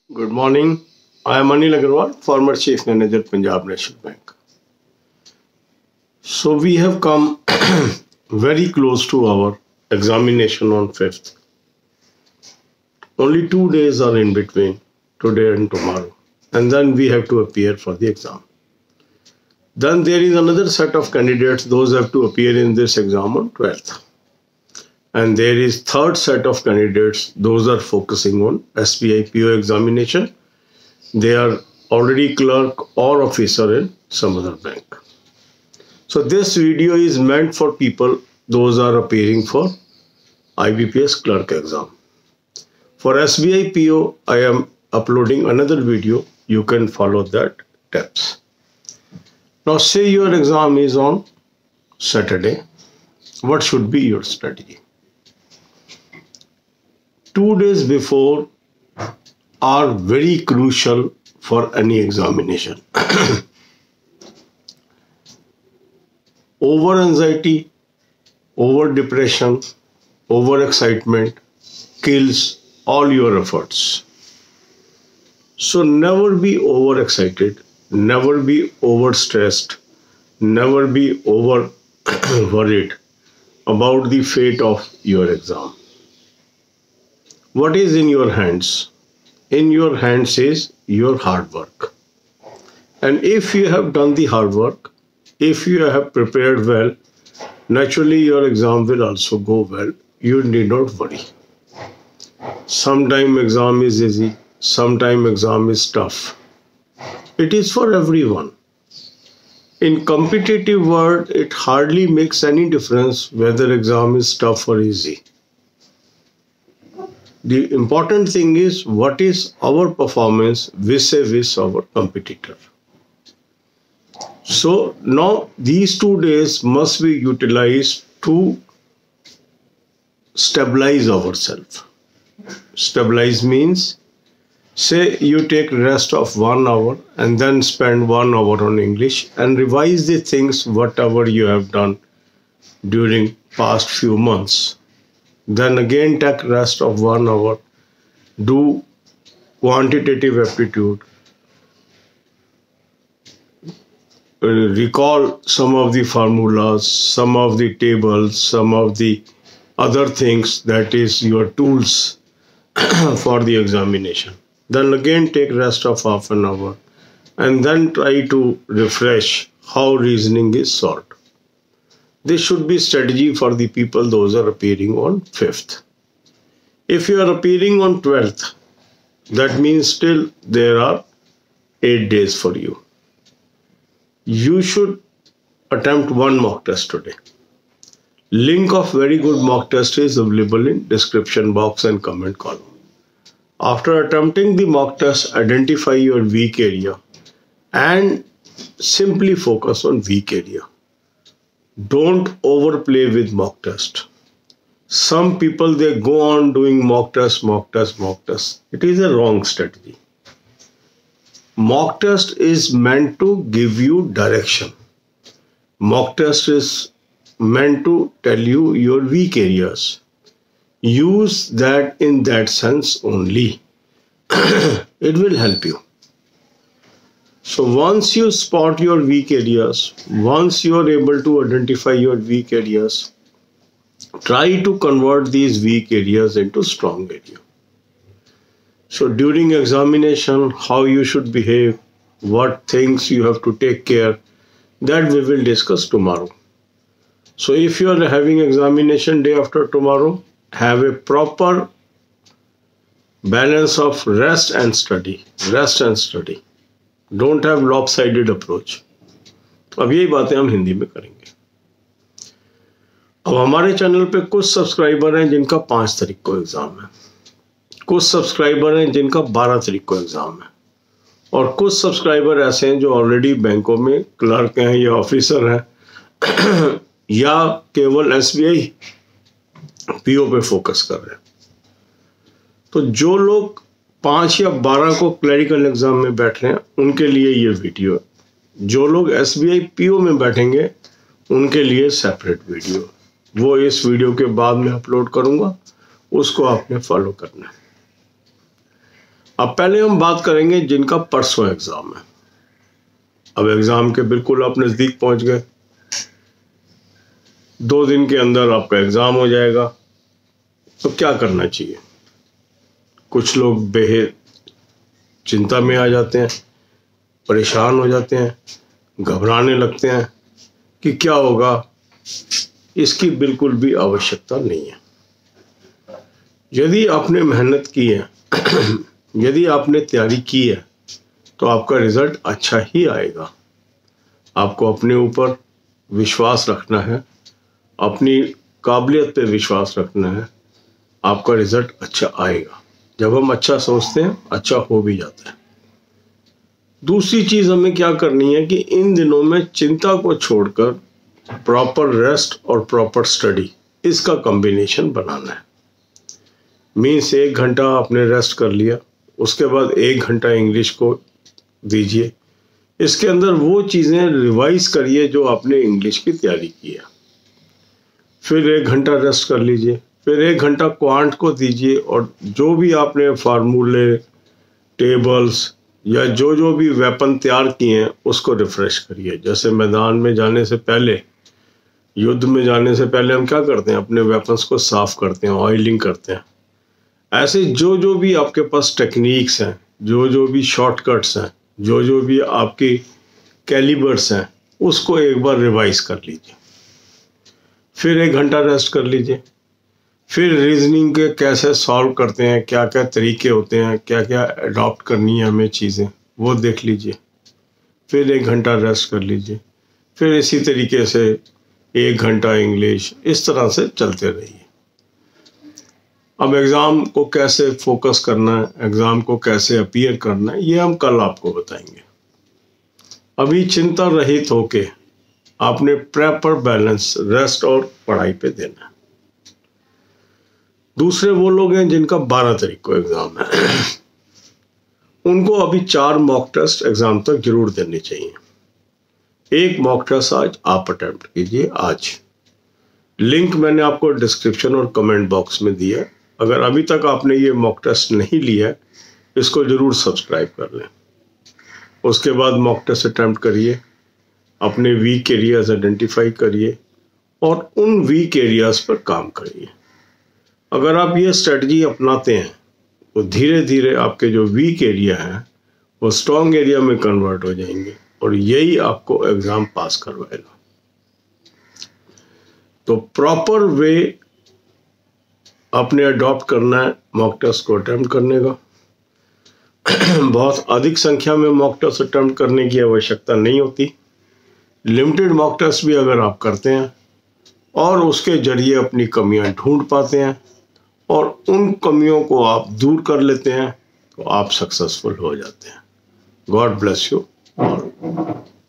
Good morning. I am Anil Agarwal, former Chief Manager, Punjab National Bank. So we have come very close to our examination on 5th. Only 2 days are in between, today and tomorrow. And then we have to appear for the exam. Then there is another set of candidates, those have to appear in this exam on 12th. And there is third set of candidates, those are focusing on SBI PO examination. They are already clerk or officer in some other bank. So this video is meant for people, those are appearing for IBPS clerk exam. For SBI PO, I am uploading another video. You can follow that tips. Now say your exam is on Saturday. What should be your strategy? 2 days before are very crucial for any examination. Over anxiety, over depression, over excitement kills all your efforts. So never be overexcited, never be overstressed, never be over worried about the fate of your exam. What is in your hands? In your hands is your hard work. And if you have done the hard work, if you have prepared well, naturally your exam will also go well. You need not worry. Sometime exam is easy, sometime exam is tough. It is for everyone. In competitive world, it hardly makes any difference whether exam is tough or easy. The important thing is what is our performance vis-a-vis our competitor. So now these 2 days must be utilized to stabilize ourselves. Stabilize means, say you take rest of 1 hour and then spend 1 hour on English and revise the things whatever you have done during past few months. Then again take rest of 1 hour, do quantitative aptitude, recall some of the formulas, some of the tables, some of the other things, that is your tools for the examination. Then again take rest of half an hour and then try to refresh how reasoning is solved. This should be strategy for the people those are appearing on 5th. If you are appearing on 12th, that means still there are 8 days for you. You should attempt 1 mock test today. Link of very good mock test is available in description box and comment column. After attempting the mock test, identify your weak area and simply focus on weak area. Don't overplay with mock test. Some people, they go on doing mock test. It is a wrong strategy. Mock test is meant to give you direction. Mock test is meant to tell you your weak areas. Use that in that sense only. It will help you. So once you spot your weak areas, once you are able to identify your weak areas, try to convert these weak areas into strong area. So during examination, how you should behave, what things you have to take care, that we will discuss tomorrow. So if you are having examination day after tomorrow, have a proper balance of rest and study. Rest and study. Don't have lopsided approach. अब यही बातें हम हिंदी में करेंगे. अब हमारे channel पे कुछ सब्सक्राइबर हैं जिनका 5 तारीख को एग्जाम है, कुछ सब्सक्राइबर हैं जिनका 12 तारीख को एग्जाम है, और कुछ सब्सक्राइबर ऐसे हैं जो ऑलरेडी बैंकों में क्लर्क हैं या ऑफिसर हैं या केवल SBI PO पे फोकस कर रहे हैं. तो जो लोग 5 या 12 को क्लरिकल एग्जाम में बैठ रहे हैं उनके लिए ये वीडियो है. जो लोग SBI PO में बैठेंगे उनके लिए सेपरेट वीडियो, वो इस वीडियो के बाद में अपलोड करूंगा, उसको आपने फॉलो करना है. अब पहले हम बात करेंगे जिनका परसों एग्ज़ाम है। अब एग्ज़ाम के बिल्कुल आप नज़दीक पहुंच गए, 2 दिन के अंदर आपका एग्ज़ाम हो जाएगा। तो क्या करना चाहिए? कुछ लोग बेहद चिंता में आ जाते हैं, परेशान हो जाते हैं, घबराने लगते हैं कि क्या होगा। इसकी बिल्कुल भी आवश्यकता नहीं है। यदि आपने मेहनत की है यदि आपने तैयारी की है तो आपका रिज़ल्ट अच्छा ही आएगा। आपको अपने ऊपर विश्वास रखना है, अपनी काबिलियत पे विश्वास रखना है, आपका रिज़ल्ट अच्छा आएगा। जब हम अच्छा सोचते हैं, अच्छा हो भी जाता है। दूसरी चीज़ हमें क्या करनी है कि इन दिनों में चिंता को छोड़कर प्रॉपर रेस्ट और प्रॉपर स्टडी, इसका कॉम्बिनेशन बनाना है। मीन्स 1 घंटा आपने रेस्ट कर लिया, उसके बाद 1 घंटा इंग्लिश को दीजिए। इसके अंदर वो चीज़ें रिवाइज करिए जो आपने इंग्लिश की तैयारी की है। फिर 1 घंटा रेस्ट कर लीजिए, फिर 1 घंटा क्वांट को दीजिए और जो भी आपने फार्मूले, टेबल्स या जो भी वेपन तैयार किए हैं उसको रिफ्रेश करिए। जैसे मैदान में जाने से पहले, युद्ध में जाने से पहले हम क्या करते हैं? अपने वेपन्स को साफ करते हैं, ऑयलिंग करते हैं। ऐसे जो भी आपके पास टेक्निक्स हैं, जो भी शॉर्टकट्स हैं, जो भी आपकी कैलिबर्स हैं, उसको एक बार रिवाइज कर लीजिए। फिर 1 घंटा रेस्ट कर लीजिए। फिर रीजनिंग के कैसे सॉल्व करते हैं, क्या क्या तरीके होते हैं, क्या क्या अडॉप्ट करनी है हमें चीज़ें, वो देख लीजिए। फिर 1 घंटा रेस्ट कर लीजिए। फिर इसी तरीके से 1 घंटा इंग्लिश, इस तरह से चलते रहिए। अब एग्ज़ाम को कैसे फोकस करना है, एग्ज़ाम को कैसे अपीयर करना है, ये हम कल आपको बताएंगे। अभी चिंता रहित होके आपने प्रॉपर बैलेंस रेस्ट और पढ़ाई पे देना है। दूसरे वो लोग हैं जिनका 12 तारीख को एग्ज़ाम है उनको अभी 4 मॉक टेस्ट एग्ज़ाम तक जरूर देने चाहिए। 1 मॉक टेस्ट आज आप अटेम्प्ट कीजिए। आज लिंक मैंने आपको डिस्क्रिप्शन और कमेंट बॉक्स में दिया है। अगर अभी तक आपने ये मॉक टेस्ट नहीं लिया है, इसको ज़रूर सब्सक्राइब कर लें। उसके बाद मॉक टेस्ट अटेम्प्ट करिए, अपने वीक एरियाज आइडेंटिफाई करिए और उन वीक एरियाज पर काम करिए। अगर आप ये स्ट्रेटजी अपनाते हैं तो धीरे धीरे आपके जो वीक एरिया हैं वो स्ट्रॉन्ग एरिया में कन्वर्ट हो जाएंगे और यही आपको एग्ज़ाम पास करवाएगा। तो प्रॉपर वे आपने अडॉप्ट करना है मॉक टेस्ट को अटेम्प्ट करने का। बहुत अधिक संख्या में मॉक टेस्ट अटेम्प्ट करने की आवश्यकता नहीं होती। लिमिटेड मॉक टेस्ट भी अगर आप करते हैं और उसके जरिए अपनी कमियां ढूंढ पाते हैं और उन कमियों को आप दूर कर लेते हैं तो आप सक्सेसफुल हो जाते हैं। God bless you all.